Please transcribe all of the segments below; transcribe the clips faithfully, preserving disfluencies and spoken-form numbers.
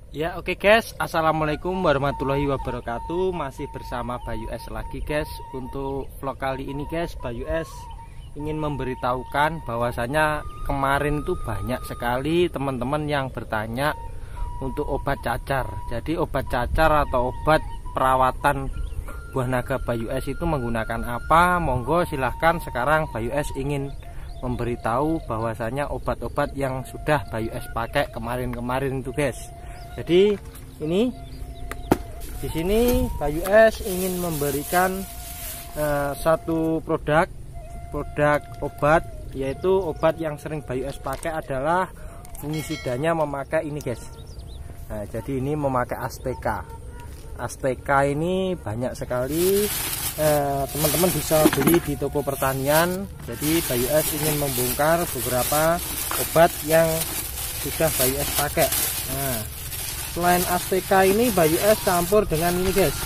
Ya oke okay guys, assalamualaikum warahmatullahi wabarakatuh. Masih bersama Bayu S lagi guys. Untuk vlog kali ini guys, Bayu S ingin memberitahukan bahwasanya kemarin itu banyak sekali teman-teman yang bertanya untuk obat cacar. Jadi obat cacar atau obat perawatan buah naga Bayu S itu menggunakan apa? Monggo silahkan. Sekarang Bayu S ingin memberitahu bahwasanya obat-obat yang sudah Bayu S pakai kemarin-kemarin itu guys. Jadi ini di sini Bayu S ingin memberikan uh, satu produk produk obat, yaitu obat yang sering Bayu S pakai adalah fungisidanya memakai ini guys. Nah, jadi ini memakai Azteca. Azteca ini banyak sekali teman-teman uh, bisa beli di toko pertanian. Jadi Bayu S ingin membongkar beberapa obat yang sudah Bayu S pakai. Nah, selain Azteca ini Bayu S campur dengan ini guys.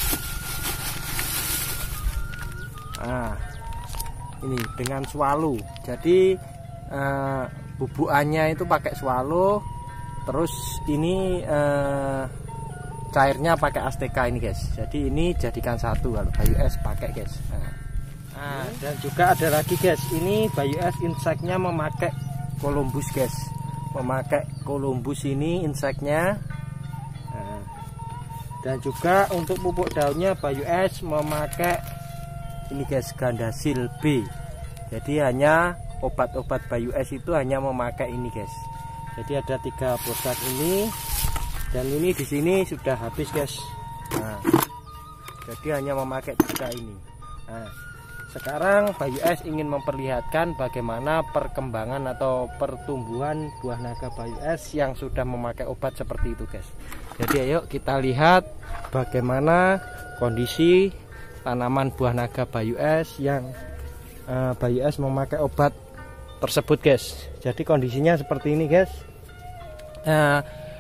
Nah, ini dengan swallow. Jadi uh, bubukannya itu pakai swallow. Terus ini uh, cairnya pakai Azteca ini guys. Jadi ini jadikan satu kalau Bayu S pakai guys. Nah, nah dan juga ada lagi guys. Ini Bayu S inseknya memakai Columbus guys. Memakai Columbus ini inseknya. Dan juga untuk pupuk daunnya Bayu S memakai ini guys, Gandasil B. Jadi hanya obat-obat Bayu S itu hanya memakai ini guys. Jadi ada tiga produk ini, dan ini di sini sudah habis guys. Nah, jadi hanya memakai tiga ini. Nah, sekarang Bayu S ingin memperlihatkan bagaimana perkembangan atau pertumbuhan buah naga Bayu S yang sudah memakai obat seperti itu guys. Jadi ayo kita lihat bagaimana kondisi tanaman buah naga Bayu S yang uh, Bayu S memakai obat tersebut guys. Jadi kondisinya seperti ini guys. uh,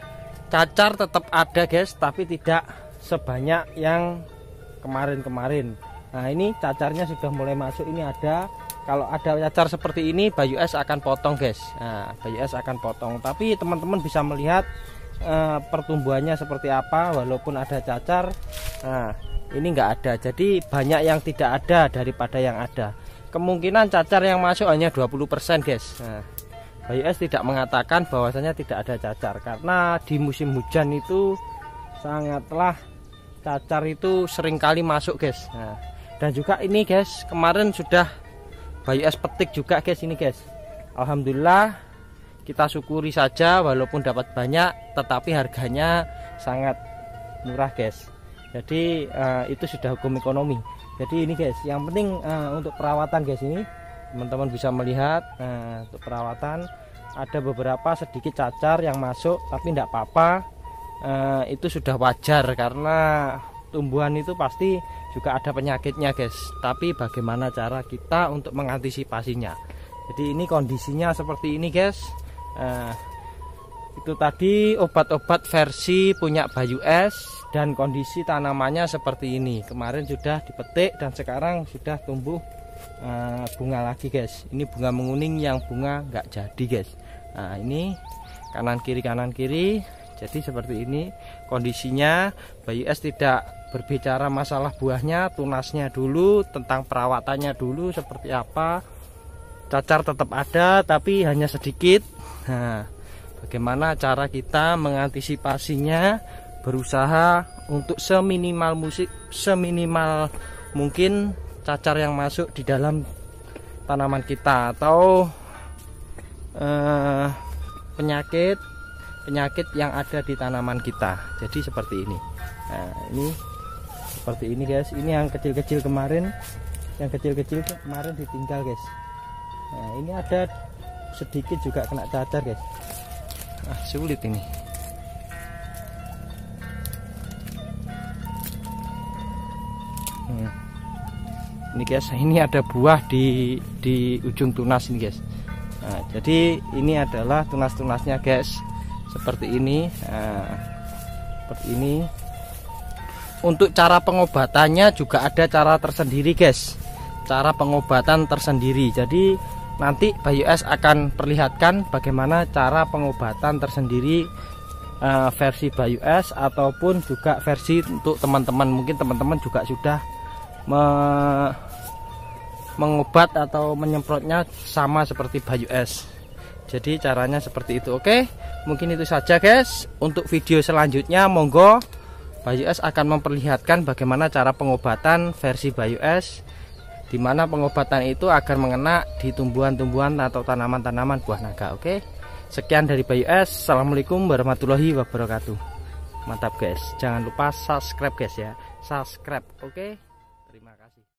Cacar tetap ada guys, tapi tidak sebanyak yang kemarin-kemarin. Nah, ini cacarnya sudah mulai masuk. Ini ada, kalau ada cacar seperti ini Bayu S akan potong guys. Nah, Bayu S akan potong. Tapi teman-teman bisa melihat Uh, pertumbuhannya seperti apa walaupun ada cacar. Nah, ini enggak ada, jadi banyak yang tidak ada daripada yang ada. Kemungkinan cacar yang masuk hanya dua puluh persen guys. Nah, Bayu S tidak mengatakan bahwasanya tidak ada cacar, karena di musim hujan itu sangatlah cacar itu seringkali masuk guys. Nah, dan juga ini guys, kemarin sudah Bayu S petik juga guys ini guys. Alhamdulillah, kita syukuri saja walaupun dapat banyak, tetapi harganya sangat murah guys. Jadi uh, itu sudah hukum ekonomi. Jadi ini guys, yang penting uh, untuk perawatan guys, ini teman-teman bisa melihat uh, untuk perawatan ada beberapa sedikit cacar yang masuk, tapi tidak apa-apa. Uh, itu sudah wajar karena tumbuhan itu pasti juga ada penyakitnya guys. Tapi bagaimana cara kita untuk mengantisipasinya? Jadi ini kondisinya seperti ini guys. Nah, itu tadi obat-obat versi punya Bayu S, dan kondisi tanamannya seperti ini. Kemarin sudah dipetik dan sekarang sudah tumbuh uh, bunga lagi guys. Ini bunga menguning yang bunga nggak jadi guys. Nah, ini kanan kiri kanan kiri. Jadi seperti ini kondisinya. Bayu S tidak berbicara masalah buahnya, tunasnya dulu, tentang perawatannya dulu seperti apa. Cacar tetap ada tapi hanya sedikit. Nah, bagaimana cara kita mengantisipasinya? Berusaha untuk seminimal musik, seminimal mungkin cacar yang masuk di dalam tanaman kita, atau eh, penyakit penyakit yang ada di tanaman kita. Jadi seperti ini. Nah, ini seperti ini guys. Ini yang kecil-kecil kemarin, yang kecil-kecil kemarin ditinggal guys. Nah, ini ada sedikit juga kena cacar guys. Ah, sulit ini. Hmm. Ini guys, ini ada buah di di ujung tunas ini guys. Nah, jadi ini adalah tunas-tunasnya guys. Seperti ini. Nah, seperti ini. Untuk cara pengobatannya juga ada cara tersendiri guys. Cara pengobatan tersendiri. Jadi nanti Bayu S akan perlihatkan bagaimana cara pengobatan tersendiri uh, versi Bayu S ataupun juga versi untuk teman-teman. Mungkin teman-teman juga sudah me mengobat atau menyemprotnya sama seperti Bayu S. Jadi caranya seperti itu. Oke, mungkin itu saja guys. Untuk video selanjutnya monggo Bayu S akan memperlihatkan bagaimana cara pengobatan versi Bayu S, dimana pengobatan itu agar mengena di tumbuhan-tumbuhan atau tanaman-tanaman buah naga. Oke, sekian dari Bayu S. Assalamualaikum warahmatullahi wabarakatuh. Mantap guys, jangan lupa subscribe guys ya, subscribe. Oke.